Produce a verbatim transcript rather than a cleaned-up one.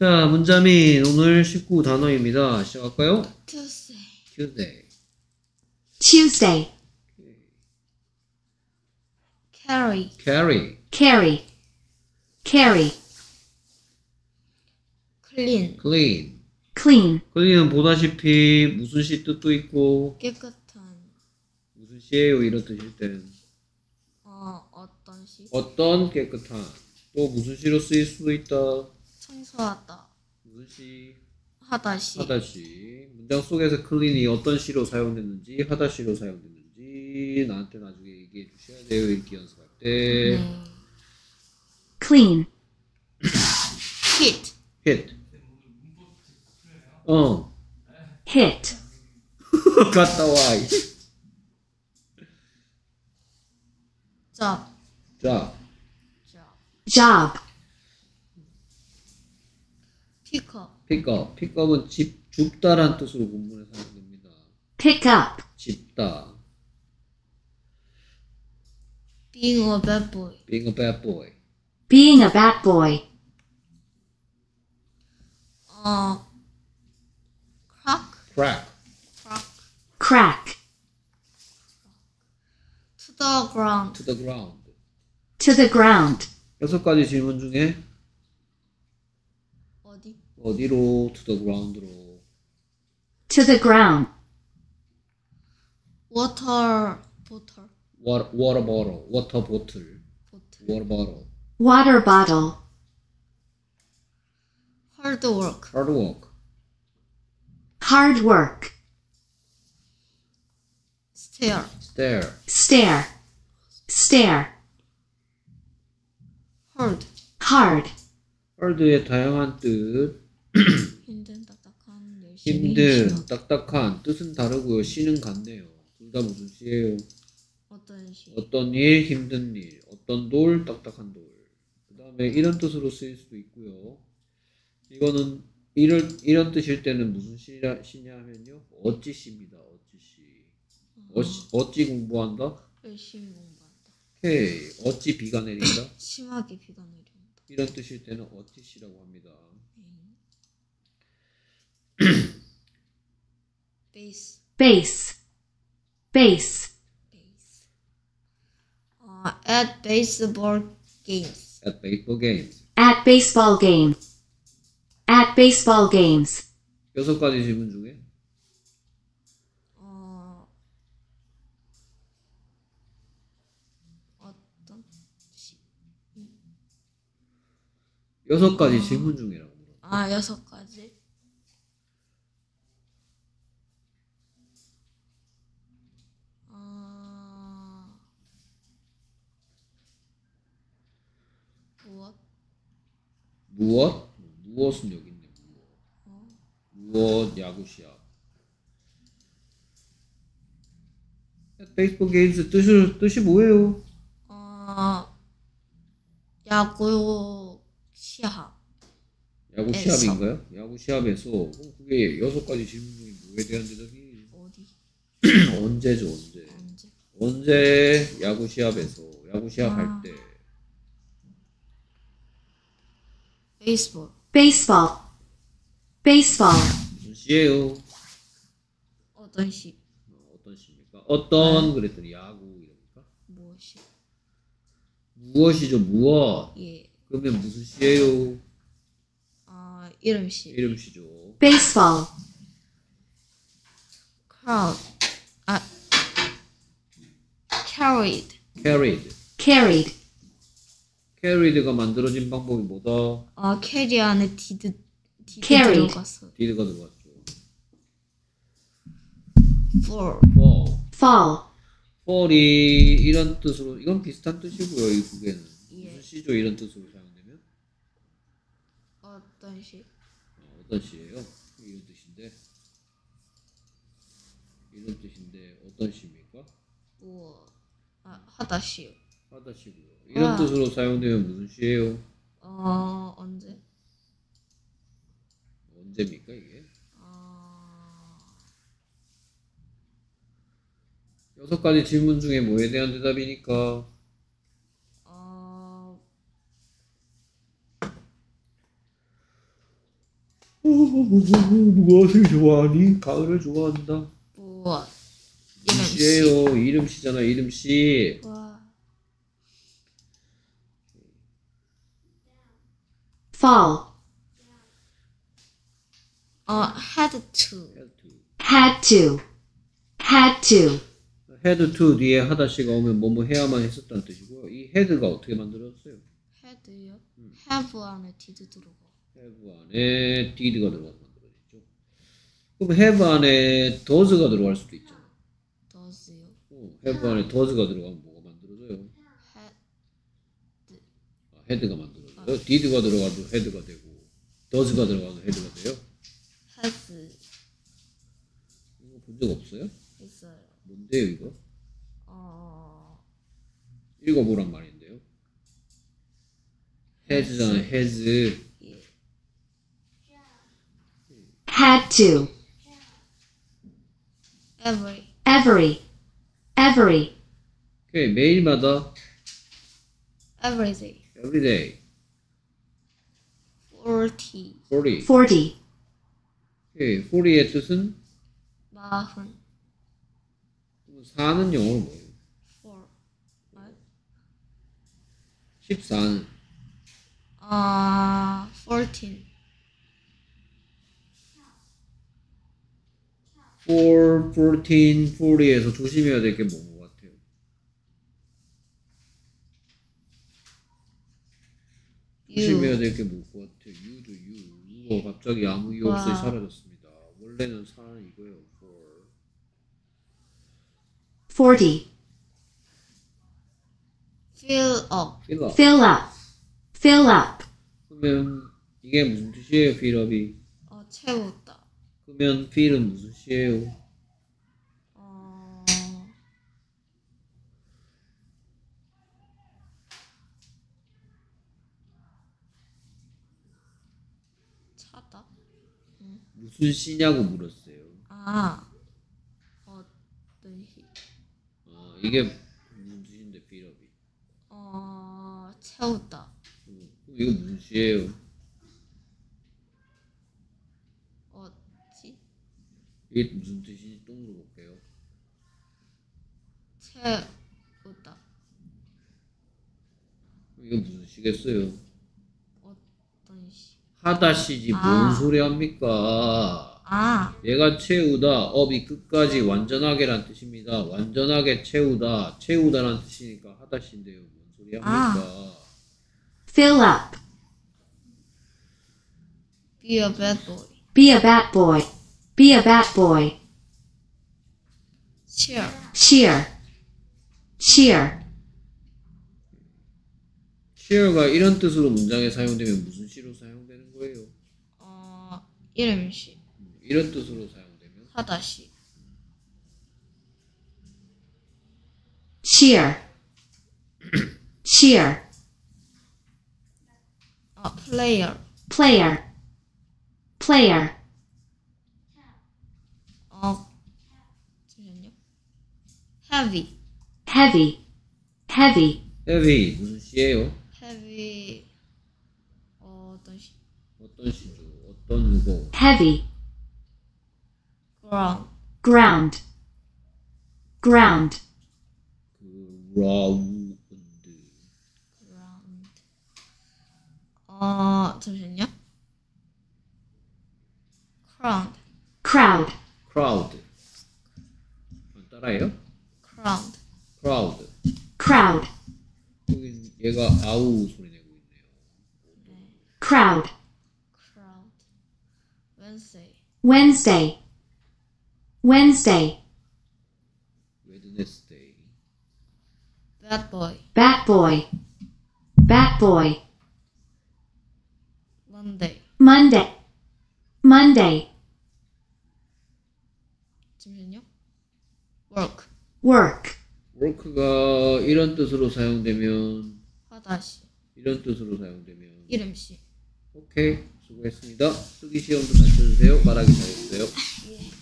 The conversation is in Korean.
자, 문자민 오늘 십구 단어입니다. 시작할까요? Tuesday. Tuesday. Tuesday, Carry. Carry. carry, carry, Clean. Clean. clean, clean은 보다시피 무슨 시 뜻도 있고 깨끗한. 무슨 시예요? 이런 뜻일 때는 어, 어떤 시? 어떤 깨끗한 또 무슨 시로 쓰일 수도 있다. 청소하다. 무슨 시? 하다 시. 하다 시. 문장 속에서 clean이 어떤 시로 사용됐는지 하다 시로 사용됐는지 나한테 나중에 얘기해 주셔야 돼요. 읽기 연습할 때. 네. clean, Hit. hit. 어. hit, 갔다 와. Job. 자, Job. job, Pick up. 픽업. 픽업은 집, 줍다란 뜻으로 본문에 사용됩니다. pick up, 집다. Being a bad boy. Being a bad boy. being a bad boy, 어, crack. Crack. Crack. crack, To the ground. To the ground. to the ground, 여섯 가지 질문 중에 어디? 어디로 to the ground로 to the ground, Water. Bottle. water, water bottle, water bottle, Bottle. water bottle. water bottle, Hard work. Hard work. hard work, Stare. Stare. stare, stare, Hard. hard, hard의 다양한 뜻. 힘든, 딱딱한, 열심히. 힘든, 심하게. 딱딱한 뜻은 다르고요. 시는 같네요. 둘 다 무슨 시예요? 어떤 시? 어떤 일, 힘든 일, 어떤 돌, 딱딱한 돌. 그 다음에 이런 뜻으로 쓰일 수도 있고요. 이거는 이런, 이런 뜻일 때는 무슨 시냐, 시냐 하면요. 어찌 시입니다. 어찌 시. 어찌, 어찌 공부한다? 열심히 공부한다. 오케이. 어찌 비가 내린다? 심하게 비가 내린다. 이런 뜻일 때는 어찌 시라고 합니다. 베이스. base, base, 베이스. 어, at baseball games. At baseball games. at baseball games, at baseball games, 여섯 가지 질문 중에 어, 어떤 시? 여섯 가지 질문 중이라고 물어. 아, 여섯 가지. 어, 무엇? 무엇? 무엇은 여기 있네. 무엇. 무엇 야구 시합. 베이스볼 게임스 뜻이 뜻이 뭐예요? 어, 야구 시합. 야구 에서. 시합인가요? 야구 시합에서 그럼 그게 여섯 가지 질문 중에 뭐에 대한 대답이 어디? 언제죠? 언제? 언제? 언제 야구 시합에서 야구 시합 아. 할 때 베이스볼. baseball, baseball, 무슨 시예요? 어떤 시? 어, 어떤 시입니까? 어떤 그랬더니 야구 이럽니까? 무엇이? 무엇이죠? 무엇? 예. 그러면 무슨 시예요? 어, 이름 시. 이름 시죠. baseball, crowd. 아, carried. carried. carried, carried가 만들어진 방법이 뭐다? 어, 캐리 안에 디드 디드 Carried. 들어갔어. did가 들어갔죠. for. fall. fall, fall이 이런 뜻으로 이건 비슷한 뜻이고요. 이 두 개는 예. 무슨 시죠? 이런 뜻으로 사용되면 어떤 시? 어, 어떤 시예요? 이런 뜻인데 이런 뜻인데 어떤 시입니까? 무엇? 아, 하다 시. 하다 시고요. 이런 아. 뜻으로 사용되면 무슨 시예요? 어, 언제? 언제입니까 이게? 어, 여섯 가지 질문 중에 뭐에 대한 대답이니까 어, 무엇을 좋아하니? 가을을 좋아한다. 무엇? 이름씨. 시예요. 이름시잖아. 이름시. 와. fall, 어, had to. had to, had to, had to 뒤에 하다시가 오면 뭐뭐 해야만 했었다는 뜻이고요. 이 had가 어떻게 만들어졌어요? had요? have 안에 did 들어가. have 안에 did가 들어가서 만들어졌죠. 그럼 have 안에 does가 들어갈 수도 있잖아. does요? 어, have 안에 does가 들어가면 뭐가 만들어져요? had. 아, had가 만들어져요. did가 들어가도 had가 되고 does가 들어가도 had가 돼요. has 이거 본 적 없어요? 있어요. 뭔데요 이거? 어, 읽어보란 말인데요. has잖아. has. 예. had to, every. every, every, 오케이. 매일마다 every day. every day. forty. forty. forty, 오케이. forty의 뜻은 마흔. 사는 영어로 뭐예요? four. 아, 십사는 아, fourteen. four, fourteen, forty에서 조심해야 될 게 뭔 것 같아요? 조심해야 you. 될 게 뭔 것 같아요? you죠, you. you가 갑자기 아무 이유 없이 와. 사라졌습니다. 원래는 사는 이거예요. for. forty, fill up. fill up. fill up, fill up, 그러면 이게 무슨 뜻이에요? fill up이. 어, 채우다. 그러면 fill은 무슨 시예요? 어, 차다. 무슨 시냐고 물었어요. 아, 어떤 시? 아, 이게 무슨 뜻인데 fill up이. 어, 채우다. 음, 그럼 이거 무슨 시예요? 어지? 이게 무슨 뜻인지 또 물어볼게요. 채우다. 이거 무슨 시겠어요? 어떤 시? 하다시지 뭔 아. 소리 합니까? 아, 얘가 채우다, 업이 끝까지 완전하게란 뜻입니다. 완전하게 채우다, 채우다란 뜻이니까 하다시인데요. 뭔 소리 합니까? fill up, be a bad boy. be a bad boy, be a bad boy, cheer. cheer, cheer, cheer가 이런 뜻으로 문장에 사용되면 무슨 시로 사용되는 거예요? 어, 이름시. 음, 이런 뜻으로 사용되면 하다시. cheer, cheer, 어, player. player, player, 어, 잠시만요. heavy. heavy, heavy, heavy 무슨 시예요? heavy. 어, 어떤 시? 어떤 시죠? 어떤 무거워? heavy, ground. ground, ground, ground. ground. 어, 잠시만요. crowd. crowd, crowd. 따라해요? crowd. crowd. crowd, 여기 얘가 아우 소리 내고 있네요. crowd, crowd. wednesday. Wednesday, Wednesday, wednesday. bad boy. bat boy, bat boy, monday. Monday, Monday, 잠시만요. work. work, work가 이런 뜻으로 사용되면 하다시. 이런 뜻으로 사용되면 이름시. 오케이 수고했습니다. 쓰기 시험도 잘 쳐주세요. 말하기 잘했어요. 예.